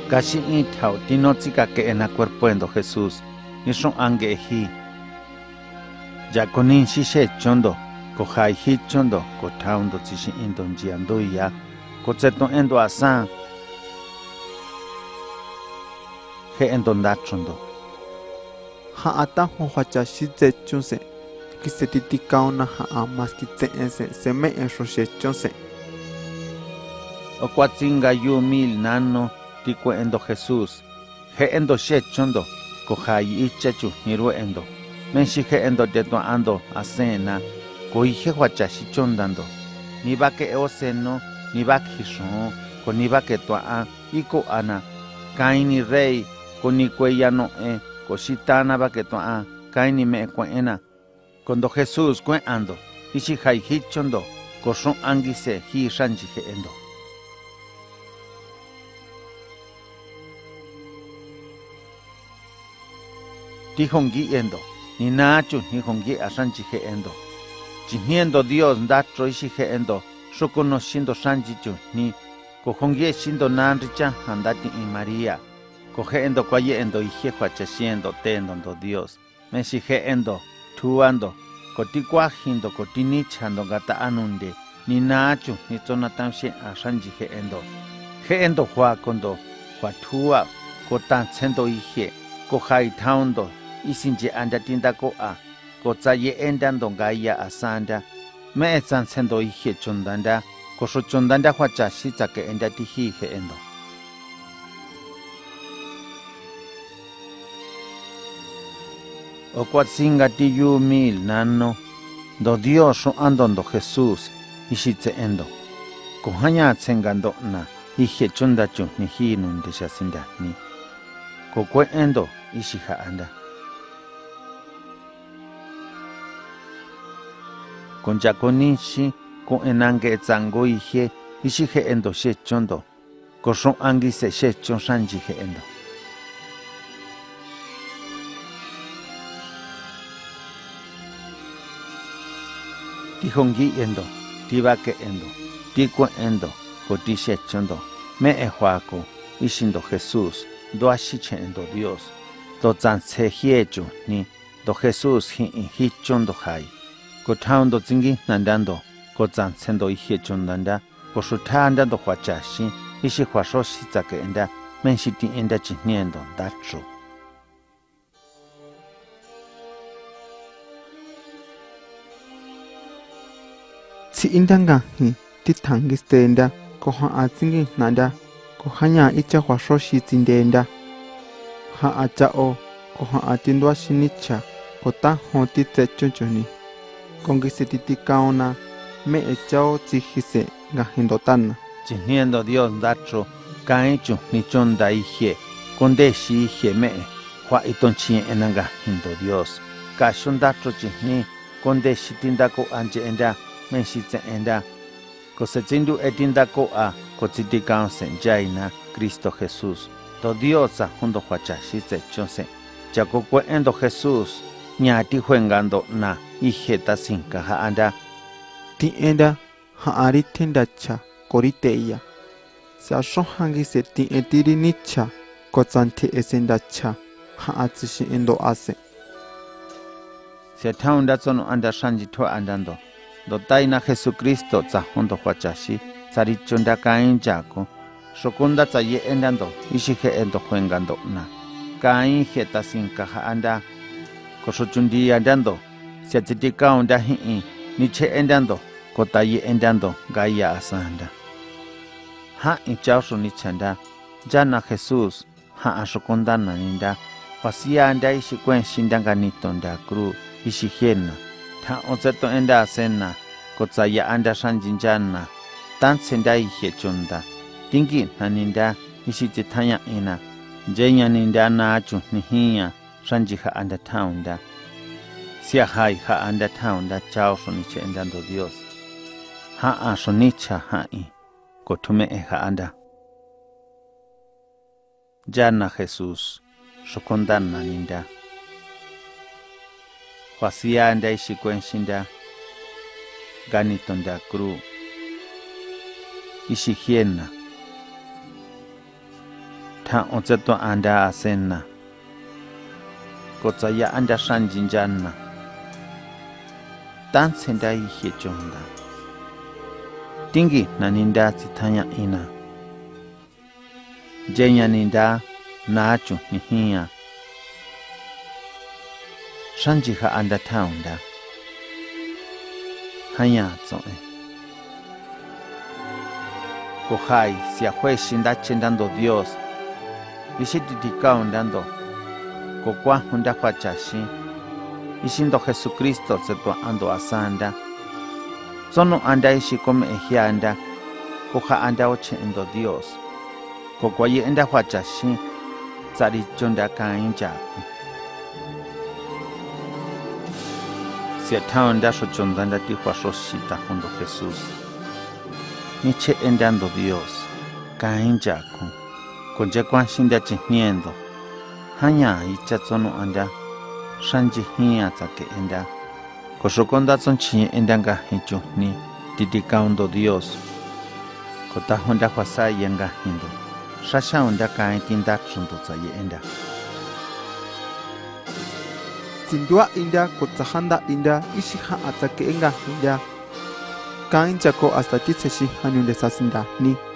Gashi intao tinotzika que en cuerpo endo Jesús. Nishon angehi. Ya konin shishe chondo. Kohai hit chondo. Kotaundo tishi indon jiando ya. Kotseto endo asan. He endon dachondo. Ha ata hohacha shitze chunse. Kisetitikao na ha maskitse ense se me enroshe chunse. O cuatzinga yu mil nano tikwe endo Jesús. He endo she chondo. Kohai ichachu niru endo. Menshi he endo deto ando asena. Koihe huachashi chondando. Ni va que oseno, ni va que shon, con ni va que toa, iko ana. Kaini rey, con ni cuella no koshitana va que toa, kaini me cuena. Cuando Jesús cuen ando, ishi hai hichondo, koshon angise hi shanji he endo. Tihongi endo, ni nachu ni hongi ashanji he endo. Chiniendo Dios ndacho ishije endo, shokonoshindo shanjichu ni, kohongie shindo nanricha andati in María, coge endo kwaye endo ije huachashiendo tendo Dios, meshije endo, tuando, kotikwajindo kotinichando gata anunde, ni nachu ni tonatamshe a shanjije endo, je endo huakondo, huatua, kotansendo ije, kohaitaundo, isinje andatinda koa, Kotsaye endando gaya asanda, me etsan sendo ije chondanda, kosho chondanda huachashita que endati hije endo. O cuatzinga ti yu mil nano, do Dios andondo Jesús, ishitse endo. Kohanya tsengando na, ije chondachu ni hinun de shasinda ni. Kokwe endo, ishija anda. Con Jaconishi, con enange zango ije, ishije endo she chondo, koshon angi se she chon shanjije endo. Tihongi endo, tibake endo, tikwe endo, koti she chondo, me ehuako, ishindo Jesús, do ashiche endo Dios, do zanse hiecho ni, do Jesús hi chondo hai. Kotaundo zingi nandando, kotzan sendo ije chondanda, koshuta andando huachashi, ishi huashoshi zake enda, menshiti enda chiniendo, dacho. Si indanga hi, titangiste enda, koha azingi nanda, kohanya icha huashoshi zindenda. Ha achao, koha atindwa shinicha, kota hotitse chunchoni. Conquistitikaona me echao tzijise gahindotana. Chiniendo Dios dacho, kaichu ni chonda ije, kondeshi ije me, hua itonchi enanga hindo Dios. Kashon dacho chini, kondeshi tindako anje enda, menshitse enda. Kosetzindu etindako a, kotzitikaonse jaina, Cristo Jesús. Do Dios a hundo huachashitse chonse. Chakokwe endo Jesús, ñati juengando na. Ijeta sinka haanda. Ti enda haari tendacha koriteia. Se ashohangi se ti etiri nicha kotzante esendacha haatsishi endo ase. Se taunda sono anda shanji to andando. Do taina Jesucristo tsa hondo huachashi, tsarichonda kain jako. Shokunda tsa ye endando, ishije endo juengando na. Kain jeta sinka haanda. Koshochundi andando. Se atsitika onda hi'i, niche endando, kotaye endando, gaya asanda. Ha ichausho nichanda, jana Jesús, ha ashokondana ninda, wasia anda ishikwen shindanga nitonda kru, ishihena, ta onzeto enda asena, kotsaya anda shanjinjana, tan senda ihechonda, tingi naninda, ishititanya ina, jenya ninda na achu nihiya, shanjiha anda taunda. Sia hai ha anda taunda chao soniche endando Dios. Ha a sonicha hai, kotume e ha anda. Jana Jesús, shokondana ninda. Huasia anda ishikwen ganitonda kru. Ishihiena. tha onzeto anda asena kotsaya anda shanjinjana tan senda ihe chonda tingi naninda tsithanya ina jenya ninda nachu nihiya shanjiha anda taunda hanya tsoe kohai sia hue shinda chendando Dios ishititikao ndando kokwa hunda kwachashi ishindo Jesucristo setua ando asanda sono anda ishikome ehianda koha anda ochendo Dios kokwa ye enda kwachashi tsari chonda kainjaku sia taunda shochondanda tihwa shoshita hondo Jesús niche endando Dios kainjaku konje kwanshinda chihniendo hanya ichatsono anda shanji hiya tsake enda koshokonda tsonchi endanga hichuni titikaundo Dios kota honda kwasa yenga hindo shasha onda kain tinda tsundo tsaye enda Tindua inda kotsahanda inda ishiha atsake enga inda kain chako hasta titseshi hanunde sasinda ni